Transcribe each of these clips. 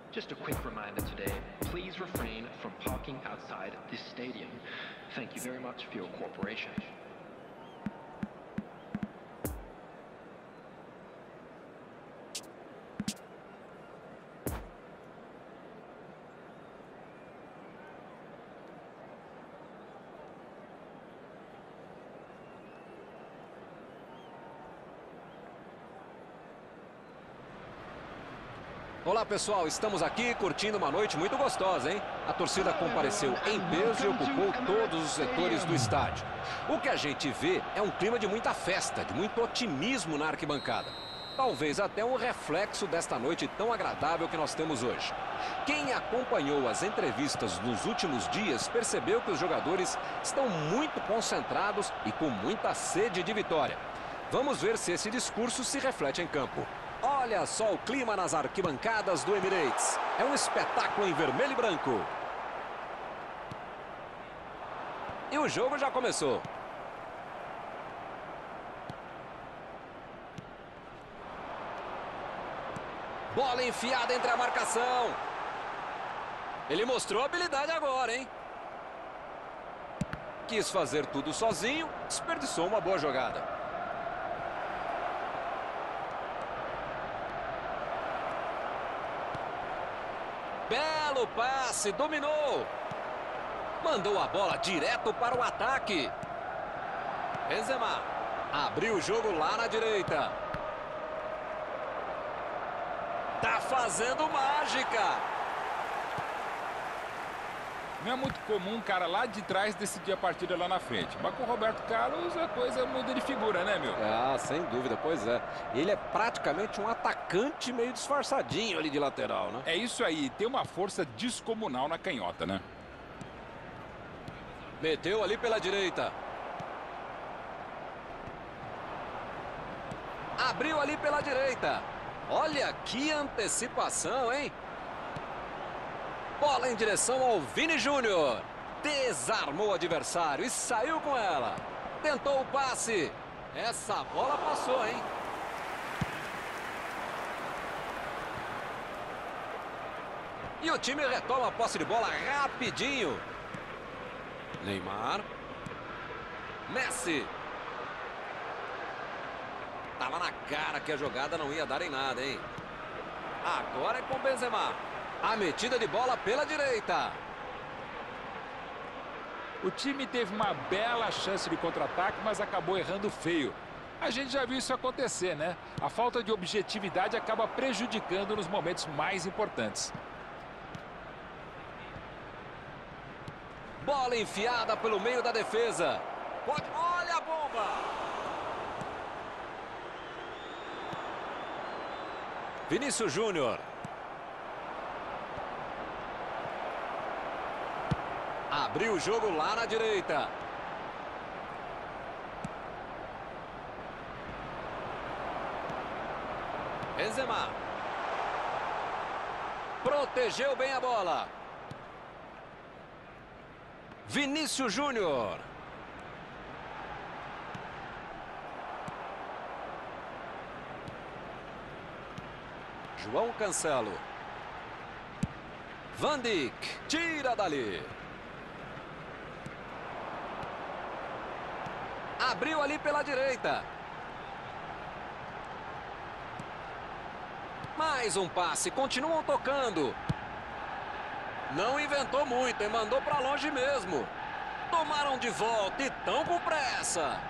Just a quick reminder today, please refrain from parking outside this stadium. Thank you very much for your cooperation. Olá pessoal, estamos aqui curtindo uma noite muito gostosa, hein? A torcida compareceu em peso e ocupou todos os setores do estádio. O que a gente vê é um clima de muita festa, de muito otimismo na arquibancada. Talvez até um reflexo desta noite tão agradável que nós temos hoje. Quem acompanhou as entrevistas nos últimos dias percebeu que os jogadores estão muito concentrados e com muita sede de vitória. Vamos ver se esse discurso se reflete em campo. Olha só o clima nas arquibancadas do Emirates. É um espetáculo em vermelho e branco. E o jogo já começou. Bola enfiada entre a marcação. Ele mostrou habilidade agora, hein? Quis fazer tudo sozinho, desperdiçou uma boa jogada. Belo passe, dominou. Mandou a bola direto para o ataque. Benzema abriu o jogo lá na direita. Tá fazendo mágica. Não é muito comum um cara lá de trás decidir a partida lá na frente. Mas com o Roberto Carlos a coisa muda de figura, né, meu? Ah, sem dúvida, pois é. Ele é praticamente um atacante meio disfarçadinho ali de lateral, né? É isso aí, tem uma força descomunal na canhota, né? Meteu ali pela direita. Abriu ali pela direita. Olha que antecipação, hein? Bola em direção ao Vini Júnior. Desarmou o adversário e saiu com ela. Tentou o passe. Essa bola passou, hein? E o time retoma a posse de bola rapidinho. Neymar. Messi. Tava na cara que a jogada não ia dar em nada, hein? Agora é com Benzema. A metida de bola pela direita. O time teve uma bela chance de contra-ataque, mas acabou errando feio. A gente já viu isso acontecer, né? A falta de objetividade acaba prejudicando nos momentos mais importantes. Bola enfiada pelo meio da defesa. Olha a bomba! Vinícius Júnior. Abriu o jogo lá na direita. Benzema. Protegeu bem a bola. Vinícius Júnior. João Cancelo. Van Dijk. Tira dali. Abriu ali pela direita. Mais um passe. Continuam tocando. Não inventou muito e mandou para longe mesmo. Tomaram de volta e estão com pressa.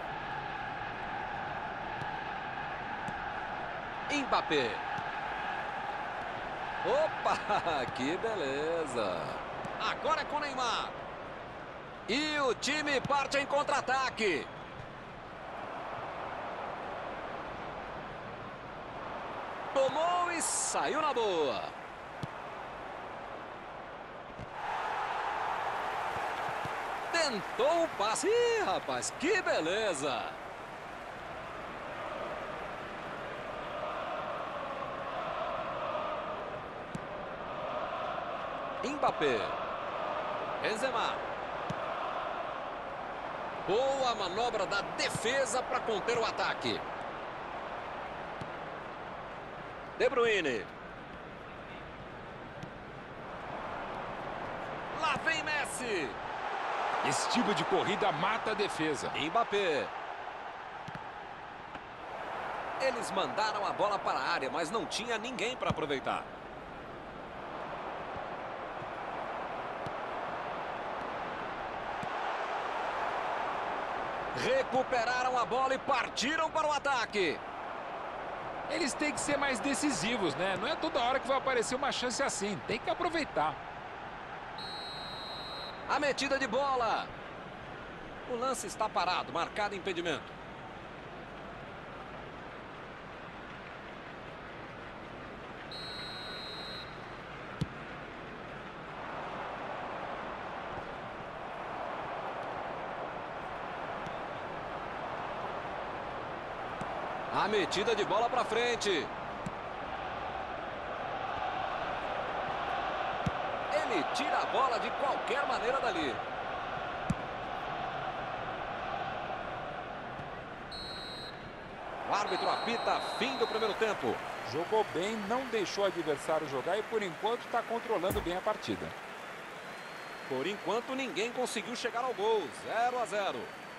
Mbappé. Opa, que beleza. Agora é com Neymar. E o time parte em contra-ataque. Tomou e saiu na boa. Tentou o passe. Ih, rapaz, que beleza. Mbappé. Benzema. Boa manobra da defesa para conter o ataque. De Bruyne. vem Messi. Esse tipo de corrida mata a defesa. Mbappé. Eles mandaram a bola para a área, mas não tinha ninguém para aproveitar. Recuperaram a bola e partiram para o ataque. Eles têm que ser mais decisivos, né? Não é toda hora que vai aparecer uma chance assim. Tem que aproveitar. A metida de bola. O lance está parado, marcado impedimento. A metida de bola para frente. Ele tira a bola de qualquer maneira dali. O árbitro apita fim do primeiro tempo. Jogou bem, não deixou o adversário jogar e por enquanto está controlando bem a partida. Por enquanto ninguém conseguiu chegar ao gol. 0-0.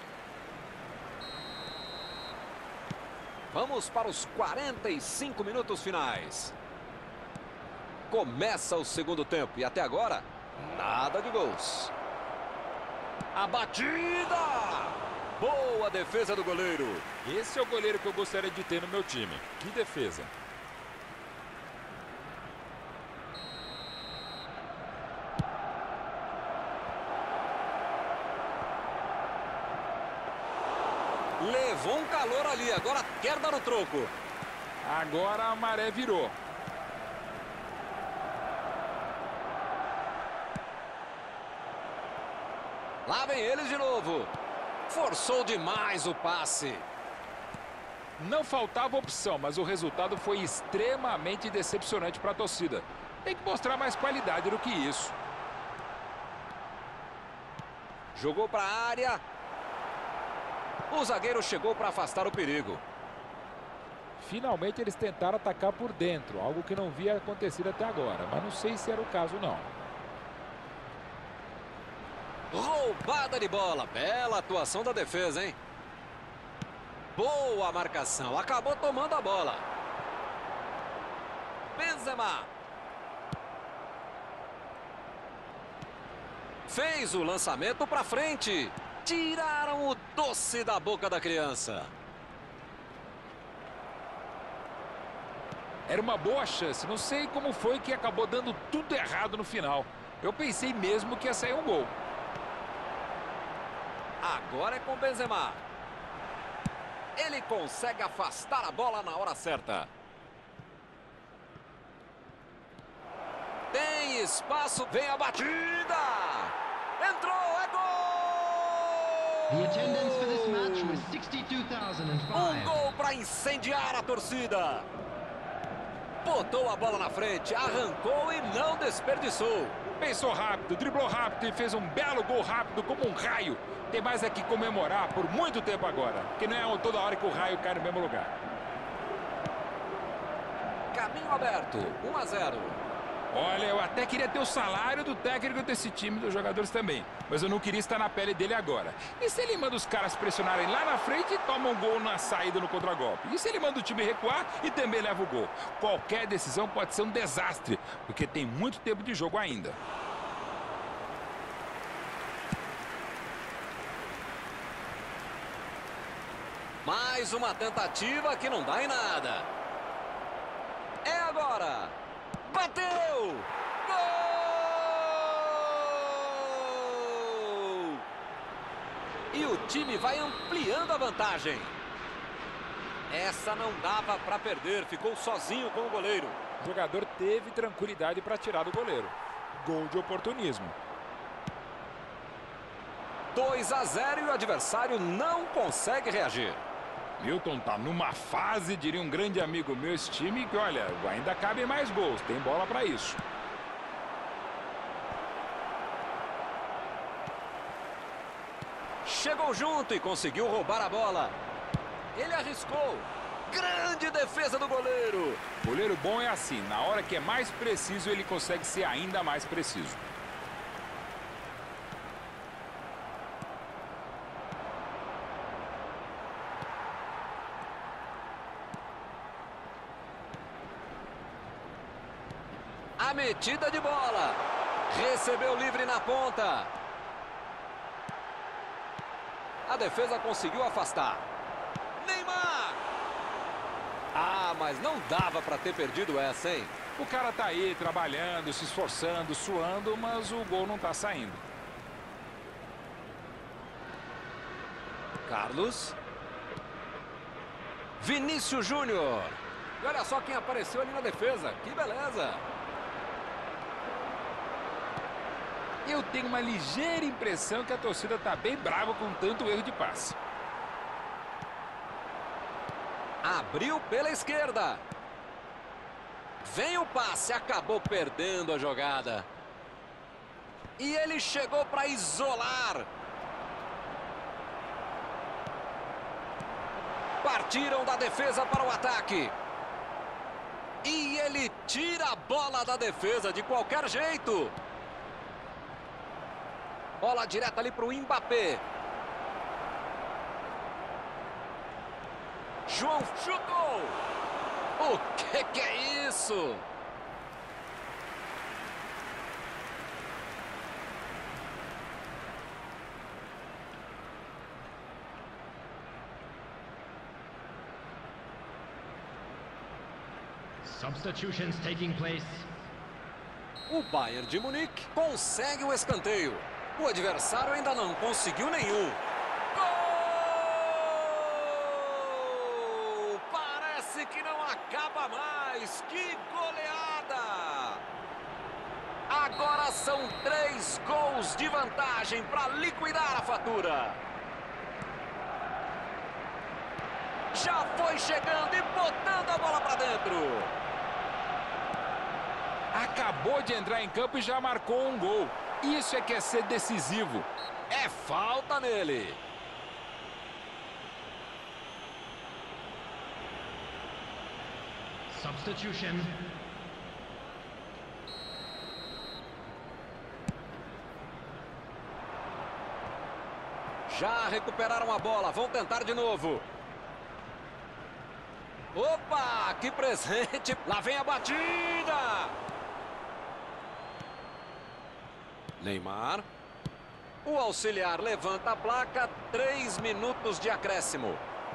Vamos para os 45 minutos finais. Começa o segundo tempo e até agora, nada de gols. A batida! Boa defesa do goleiro. Esse é o goleiro que eu gostaria de ter no meu time. Que defesa. Levou um calor ali, agora quer dar o troco. Agora a maré virou. Lá vem eles de novo. Forçou demais o passe. Não faltava opção, mas o resultado foi extremamente decepcionante para a torcida. Tem que mostrar mais qualidade do que isso. Jogou para a área. O zagueiro chegou para afastar o perigo. Finalmente eles tentaram atacar por dentro, algo que não havia acontecido até agora, mas não sei se era o caso não. Roubada de bola. Bela atuação da defesa, hein? Boa marcação. Acabou tomando a bola. Benzema. Fez o lançamento para frente. Tiraram o doce da boca da criança. Era uma boa chance. Não sei como foi que acabou dando tudo errado no final. Eu pensei mesmo que ia sair um gol. Agora é com Benzema. Ele consegue afastar a bola na hora certa. Tem espaço, vem a batida. Entrou, é gol! The attendance for this match was 62,005. Um gol para incendiar a torcida. Botou a bola na frente, arrancou e não desperdiçou. Pensou rápido, driblou rápido e fez um belo gol rápido como um raio. Tem mais é que comemorar por muito tempo agora, porque não é toda hora que o raio cai no mesmo lugar. Caminho aberto, 1-0. Olha, eu até queria ter o salário do técnico desse time, dos jogadores também. Mas eu não queria estar na pele dele agora. E se ele manda os caras pressionarem lá na frente e toma um gol na saída no contragolpe? E se ele manda o time recuar e também leva o gol? Qualquer decisão pode ser um desastre, porque tem muito tempo de jogo ainda. Mais uma tentativa que não dá em nada. É agora. Bateu! Gol! E o time vai ampliando a vantagem. Essa não dava para perder, ficou sozinho com o goleiro. O jogador teve tranquilidade para tirar do goleiro. Gol de oportunismo. 2-0 e o adversário não consegue reagir. Milton tá numa fase, diria um grande amigo meu, esse time, que olha, ainda cabem mais gols, tem bola para isso. Chegou junto e conseguiu roubar a bola. Ele arriscou. Grande defesa do goleiro. Goleiro bom é assim, na hora que é mais preciso, ele consegue ser ainda mais preciso. A metida de bola. Recebeu livre na ponta. A defesa conseguiu afastar. Neymar! Ah, mas não dava para ter perdido essa, hein? O cara tá aí trabalhando, se esforçando, suando, mas o gol não tá saindo. Carlos. Vinícius Júnior. E olha só quem apareceu ali na defesa. Que beleza. Eu tenho uma ligeira impressão que a torcida tá bem brava com tanto erro de passe. Abriu pela esquerda. Vem o passe, acabou perdendo a jogada. E ele chegou para isolar. Partiram da defesa para o ataque. E ele tira a bola da defesa de qualquer jeito. Bola direta ali para o Mbappé. João chutou. O que é isso? Substitutions taking place. O Bayern de Munique consegue o escanteio. O adversário ainda não conseguiu nenhum. Gol! Parece que não acaba mais. Que goleada! Agora são 3 gols de vantagem para liquidar a fatura. Já foi chegando e botando a bola para dentro. Acabou de entrar em campo e já marcou um gol. Isso é que é ser decisivo. É falta nele. Substitution. Já recuperaram a bola, vão tentar de novo. Opa, que presente. Lá vem a batida. Neymar. O auxiliar levanta a placa. 3 minutos de acréscimo.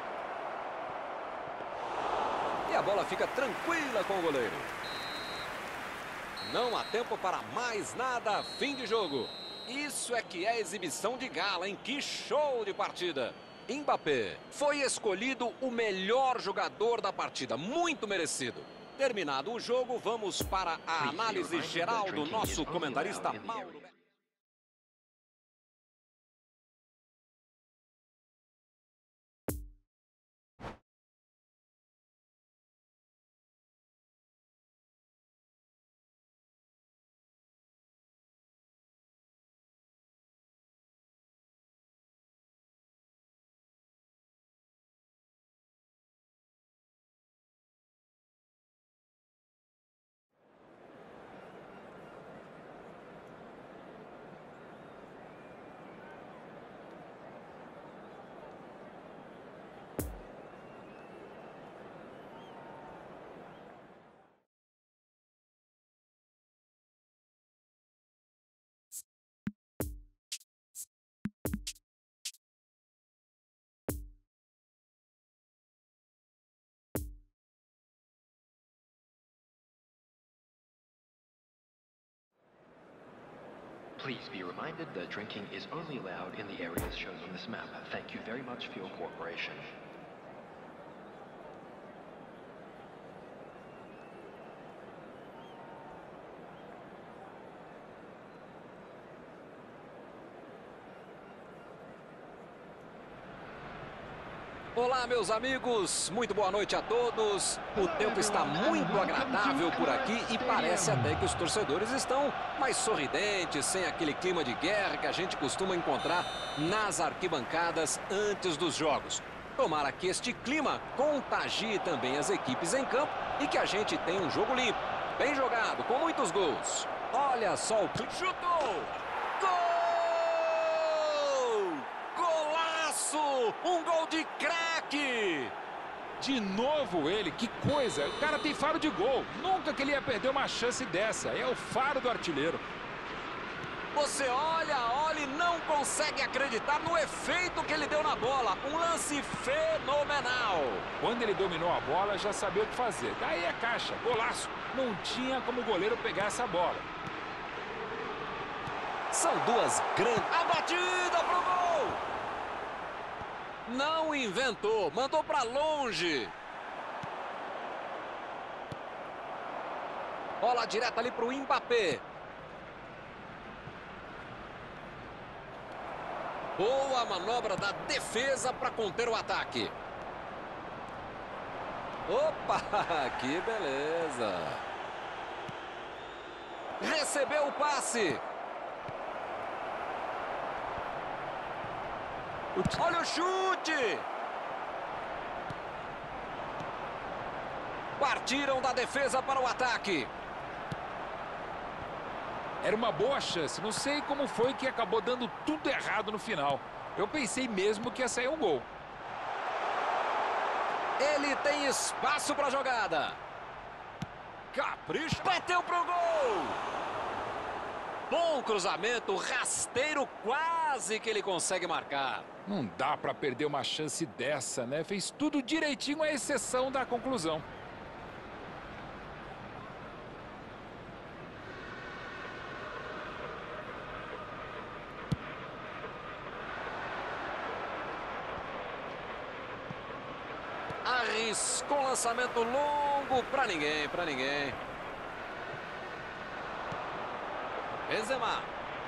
E a bola fica tranquila com o goleiro. Não há tempo para mais nada. Fim de jogo. Isso é que é exibição de gala, hein? Que show de partida. Mbappé foi escolhido o melhor jogador da partida. Muito merecido. Terminado o jogo, vamos para a análise geral do nosso comentarista Mauro. Please be reminded that drinking is only allowed in the areas shown on this map. Thank you very much for your cooperation. Olá, meus amigos, muito boa noite a todos. O tempo está muito agradável por aqui e parece até que os torcedores estão mais sorridentes, sem aquele clima de guerra que a gente costuma encontrar nas arquibancadas antes dos jogos. Tomara que este clima contagie também as equipes em campo e que a gente tenha um jogo limpo, bem jogado, com muitos gols. Olha só o clipe. Chutou! Gol! Um gol de craque! De novo ele, que coisa. O cara tem faro de gol. Nunca que ele ia perder uma chance dessa. É o faro do artilheiro. Você olha e não consegue acreditar no efeito que ele deu na bola. Um lance fenomenal. Quando ele dominou a bola, já sabia o que fazer. Daí é caixa, golaço. Não tinha como o goleiro pegar essa bola. São duas grandes... A batida pro gol! Não inventou, mandou para longe. Bola direta ali pro Mbappé. Boa manobra da defesa para conter o ataque. Opa, que beleza. Recebeu o passe. Olha o chute. Partiram da defesa para o ataque. Era uma boa chance. Não sei como foi que acabou dando tudo errado no final. Eu pensei mesmo que ia sair um gol. Ele tem espaço para a jogada. Capricha. Bateu pro gol. Bom cruzamento, rasteiro, quase que ele consegue marcar. Não dá para perder uma chance dessa, né? Fez tudo direitinho, à exceção da conclusão. Arriscou um lançamento longo para ninguém, Benzema.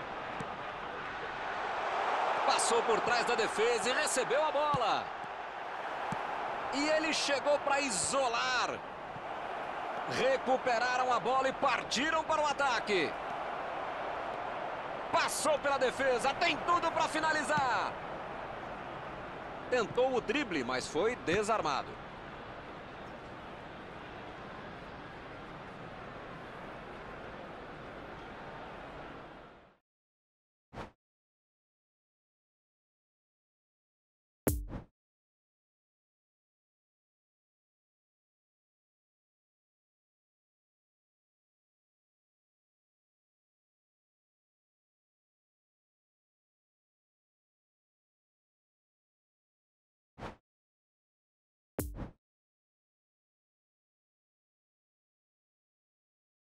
Passou por trás da defesa e recebeu a bola. E ele chegou para isolar. Recuperaram a bola e partiram para o ataque. Passou pela defesa, tem tudo para finalizar. Tentou o drible, mas foi desarmado.